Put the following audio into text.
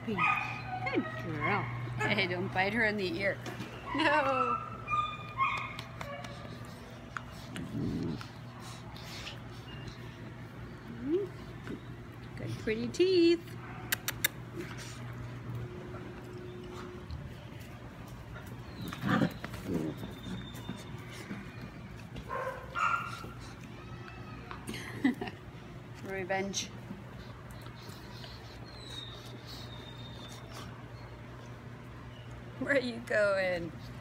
puppy. Good girl. Hey, don't bite her in the ear. No. Good pretty teeth. Revenge. Where are you going?